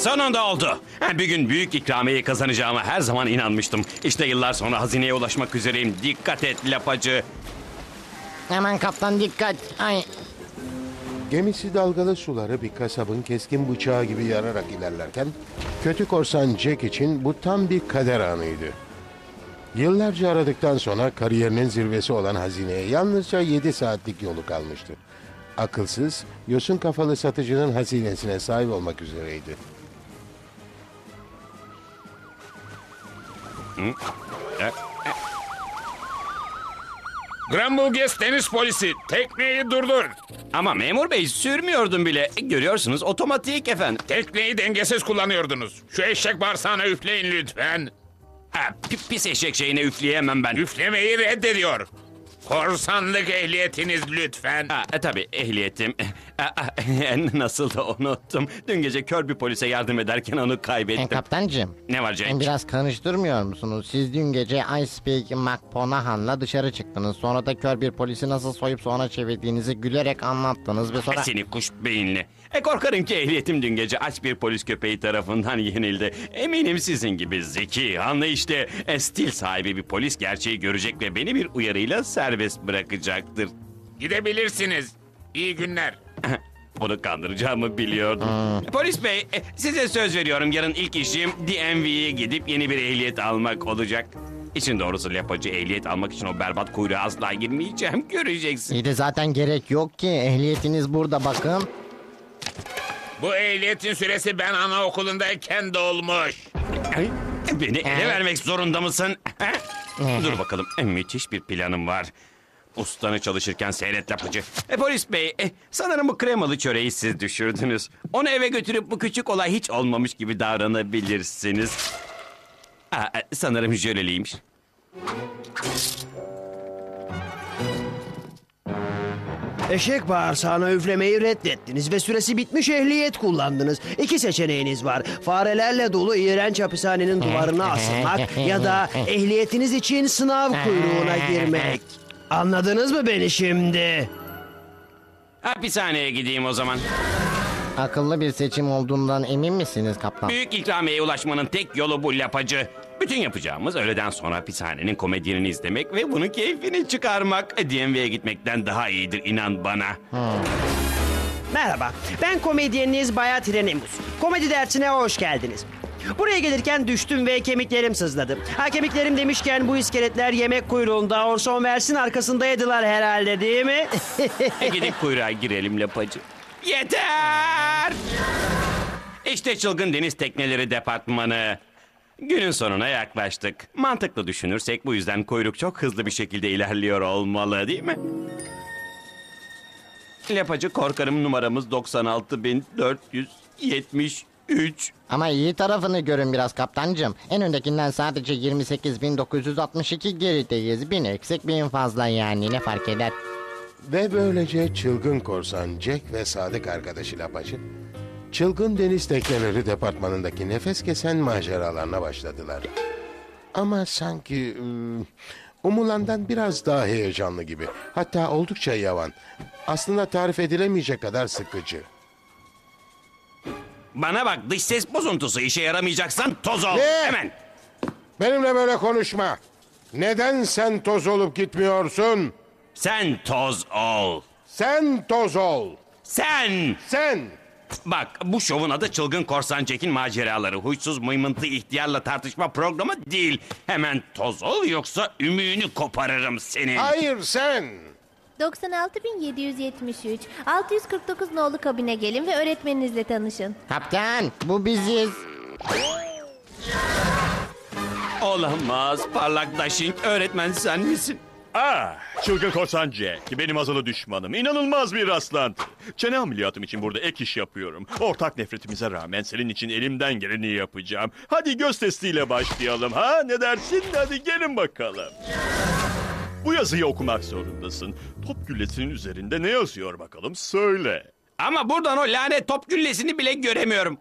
Sonunda oldu. Bir gün büyük ikramiyeyi kazanacağıma her zaman inanmıştım. İşte yıllar sonra hazineye ulaşmak üzereyim. Dikkat et lapacı. Hemen kaptan dikkat. Ay. Gemisi dalgalı suları bir kasabın keskin bıçağı gibi yararak ilerlerken, kötü korsan Jack için bu tam bir kader anıydı. Yıllarca aradıktan sonra kariyerinin zirvesi olan hazineye yalnızca 7 saatlik yolu kalmıştı. Akılsız, yosun kafalı satıcının hazinesine sahip olmak üzereydi. Grambuges deniz polisi, tekneyi durdur. Ama memur bey sürmüyordum bile. Görüyorsunuz otomatik efendim. Tekneyi dengesiz kullanıyordunuz. Şu eşek bağırsağına üfleyin lütfen. Pis eşek şeyine üfleyemem ben. Üflemeyi reddediyor. Korsanlık ehliyetiniz lütfen. Tabii ehliyetim. Nasıl da unuttum. Dün gece kör bir polise yardım ederken onu kaybettim. Kaptancığım. Ne var Cenk? Biraz karıştırmıyor musunuz? Siz dün gece Icepeak McPonahan'la dışarı çıktınız. Sonra da kör bir polisi nasıl soyup sonra çevirdiğinizi gülerek anlattınız ve sonra... Seni kuş beyinli. Korkarım ki ehliyetim dün gece aç bir polis köpeği tarafından yenildi. Eminim sizin gibi zeki, anlayışlı, stil sahibi bir polis gerçeği görecek ve beni bir uyarıyla serbest bırakacaktır. Gidebilirsiniz. İyi günler. Bunu kandıracağımı biliyordum. Polis bey, size söz veriyorum yarın ilk işim DMV'ye gidip yeni bir ehliyet almak olacak. İçin doğrusu lapacı ehliyet almak için o berbat kuyruğa asla girmeyeceğim. Göreceksin. İyi de zaten gerek yok ki. Ehliyetiniz burada bakın. Bu ehliyetin süresi ben anaokulundayken dolmuş. Beni ele vermek zorunda mısın? Dur bakalım, müthiş bir planım var. Ustanı çalışırken seyret lapacı. Polis bey, sanırım bu kremalı çöreği siz düşürdünüz. Onu eve götürüp bu küçük olay hiç olmamış gibi davranabilirsiniz. Sanırım jöleliymiş. Eşek bağırsağına üflemeyi reddettiniz ve süresi bitmiş ehliyet kullandınız. İki seçeneğiniz var. Farelerle dolu iğrenç hapishanenin duvarına asılmak ya da ehliyetiniz için sınav kuyruğuna girmek. Anladınız mı beni şimdi? Hapishaneye gideyim o zaman. Akıllı bir seçim olduğundan emin misiniz kaptan? Büyük ikramiyeye ulaşmanın tek yolu bu lapacı. Bütün yapacağımız öğleden sonra hapishanenin komedyenini izlemek ve bunun keyfini çıkarmak. DMV'ye gitmekten daha iyidir inan bana. Merhaba, ben komedyeniniz Bayat Renemus. Komedi dersine hoş geldiniz. Buraya gelirken düştüm ve kemiklerim sızladı. Kemiklerim demişken bu iskeletler yemek kuyruğunda Orson Welles'in arkasındaydılar herhalde değil mi? Gidip kuyruğa girelim lapacı. Yeter! İşte çılgın deniz tekneleri departmanı. Günün sonuna yaklaştık. Mantıklı düşünürsek bu yüzden kuyruk çok hızlı bir şekilde ilerliyor olmalı değil mi? Lapacı korkarım numaramız 96.473. Ama iyi tarafını görün biraz kaptancığım. En öndekinden sadece 28.962 gerideyiz. 1000 eksik 1000 fazla yani ne fark eder? Ve böylece çılgın korsan Jack ve sadık arkadaşı lapacı, çılgın deniz tekneleri departmanındaki nefes kesen maceralarına başladılar. Ama sanki umulandan biraz daha heyecanlı gibi. Hatta oldukça yavan. Aslında tarif edilemeyecek kadar sıkıcı. Bana bak dış ses bozuntusu işe yaramayacaksan toz ol. Ne? Hemen. Benimle böyle konuşma. Neden sen toz olup gitmiyorsun? Sen toz ol. Sen toz ol. Sen. Sen. Bak bu şovun adı Çılgın Korsan Jack'in maceraları. Huysuz mıymıntı ihtiyarla tartışma programı değil. Hemen toz ol yoksa ümüğünü koparırım senin. Hayır sen. 96.773 649 nolu kabine gelin ve öğretmeninizle tanışın. Kaptan bu biziz. Olamaz parlak Dashing öğretmen sen misin? Çılgın korsan Jack, benim azılı düşmanım. İnanılmaz bir rastlantı. Çene ameliyatım için burada ek iş yapıyorum. Ortak nefretimize rağmen senin için elimden geleni yapacağım. Hadi göz testiyle başlayalım ha? Ne dersin? Hadi gelin bakalım. Bu yazıyı okumak zorundasın. Top güllesinin üzerinde ne yazıyor bakalım? Söyle. Ama buradan o lanet top güllesini bile göremiyorum.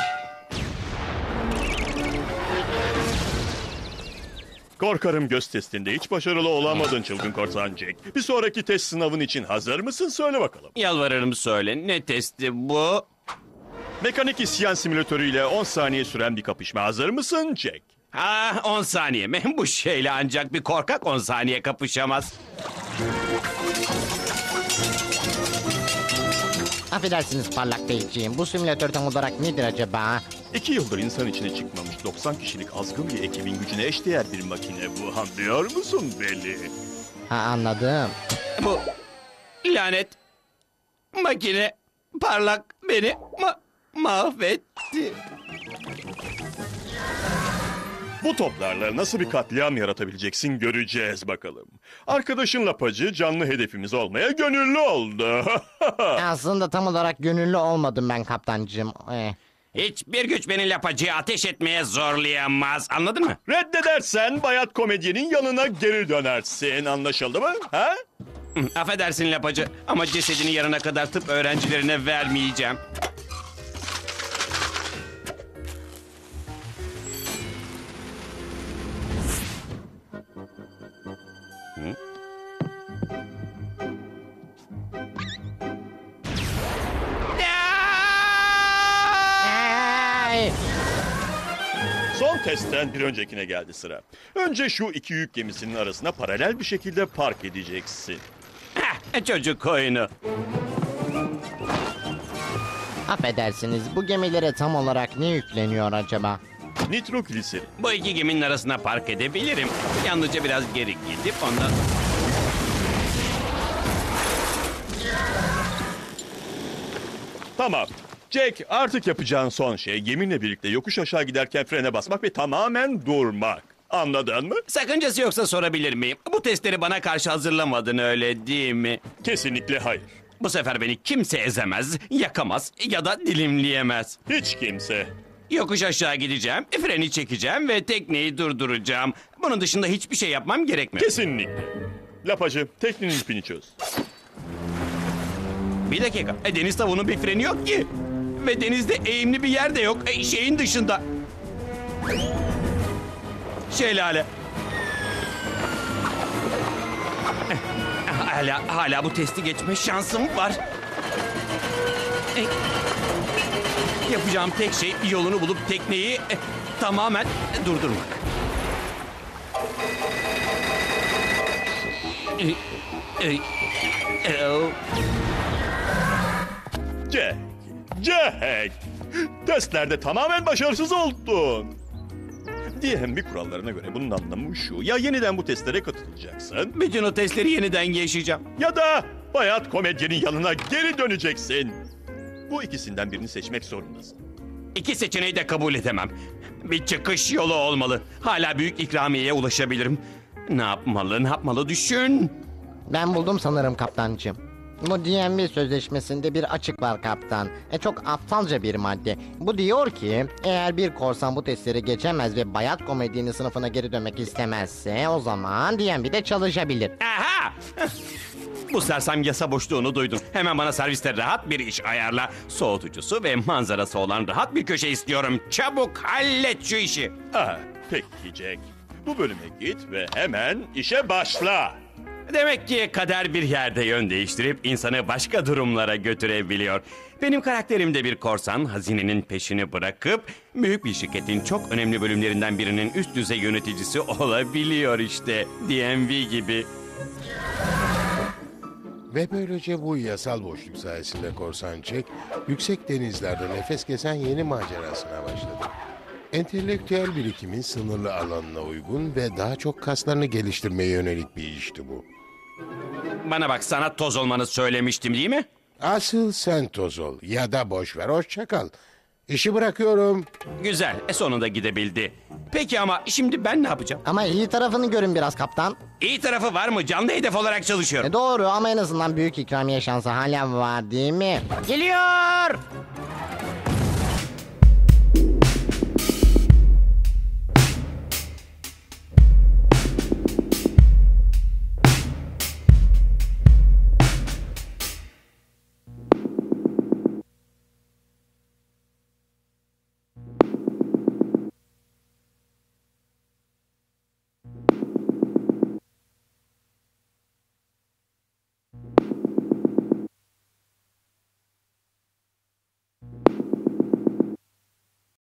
Korkarım göz testinde hiç başarılı olamadın çılgın korsan Jack. Bir sonraki test sınavın için hazır mısın? Söyle bakalım. Yalvarırım söyle ne testi bu? Mekanik isyan simülatörüyle 10 saniye süren bir kapışma. Hazır mısın Jack? 10 saniye mi? Bu şeyle ancak bir korkak 10 saniye kapışamaz. Affedersiniz parlak beyciğim. Bu simülatör tam olarak nedir acaba? 2 yıldır insan içine çıkmamış 90 kişilik azgın bir ekibin gücüne eşdeğer bir makine bu. Anlıyor musun Veli? Ha, anladım. Bu lanet makine parlak beni mahvetti. Bu toplarla nasıl bir katliam yaratabileceksin göreceğiz bakalım. Arkadaşın Lapacı canlı hedefimiz olmaya gönüllü oldu. Aslında tam olarak gönüllü olmadım ben kaptancığım. Hiçbir güç beni lapacıya ateş etmeye zorlayamaz. Anladın mı? Reddedersen bayat komedyenin yanına geri dönersin. Anlaşıldı mı? Ha? Affedersin lapacı ama cesedini yarına kadar tıp öğrencilerine vermeyeceğim. Ay! Son testten bir öncekine geldi sıra. Önce şu iki yük gemisinin arasına paralel bir şekilde park edeceksin. Çocuk oyunu. Affedersiniz, bu gemilere tam olarak ne yükleniyor acaba? Nitrogliserin. Bu iki geminin arasına park edebilirim. Yalnızca biraz geri gidip ondan... Tamam. Jack, artık yapacağın son şey geminle birlikte yokuş aşağı giderken frene basmak ve tamamen durmak. Anladın mı? Sakıncası yoksa sorabilir miyim? Bu testleri bana karşı hazırlamadın öyle değil mi? Kesinlikle hayır. Bu sefer beni kimse ezemez, yakamaz ya da dilimleyemez. Hiç kimse. Yokuş aşağı gideceğim, freni çekeceğim ve tekneyi durduracağım. Bunun dışında hiçbir şey yapmam gerekmiyor. Kesinlikle. Lapacı, teknenin ipini çöz. Bir dakika, deniz tavuğunun bir freni yok ki. Ve denizde eğimli bir yer de yok, şeyin dışında. Şelale. Hala bu testi geçme şansım var. Yapacağım tek şey yolunu bulup tekneyi tamamen durdurmak. Jack! Testlerde tamamen başarısız oldun. DMV kurallarına göre bunun anlamı şu. Ya yeniden bu testlere katılacaksın Bütün o testleri yeniden yaşayacağım. ya da bayat komedyenin yanına geri döneceksin. Bu ikisinden birini seçmek zorundasın. İki seçeneği de kabul edemem. Bir çıkış yolu olmalı. Hala büyük ikramiyeye ulaşabilirim. Ne yapmalı düşün. Ben buldum sanırım kaptancığım. Bu DMV sözleşmesinde bir açık var kaptan. Çok aptalca bir madde. Bu diyor ki eğer bir korsan bu testleri geçemez ve bayat komedyenin sınıfına geri dönmek istemezse o zaman DMV'de çalışabilir. Aha! Bu sersem yasa boşluğunu duydum. Hemen bana serviste rahat bir iş ayarla. Soğutucusu ve manzarası olan rahat bir köşe istiyorum. Çabuk hallet şu işi. Peki Jack. Bu bölüme git ve hemen işe başla. Demek ki kader bir yerde yön değiştirip insanı başka durumlara götürebiliyor. Benim karakterim de bir korsan, hazinenin peşini bırakıp büyük bir şirketin çok önemli bölümlerinden birinin üst düzey yöneticisi olabiliyor işte. DMV gibi. Ve böylece bu yasal boşluk sayesinde korsan Jack, yüksek denizlerde nefes kesen yeni macerasına başladı. Entelektüel birikimin sınırlı alanına uygun ve daha çok kaslarını geliştirmeye yönelik bir işti bu. Bana bak, sana toz olmanı söylemiştim değil mi? Asıl sen toz ol ya da boş ver, hoşça kal. İşi bırakıyorum. Güzel, sonunda gidebildi. Peki ama şimdi ben ne yapacağım? Ama iyi tarafını görün biraz kaptan. İyi tarafı var mı? Canlı hedef olarak çalışıyorum. Doğru ama en azından büyük ikramiye şansı hala var değil mi? Geliyor!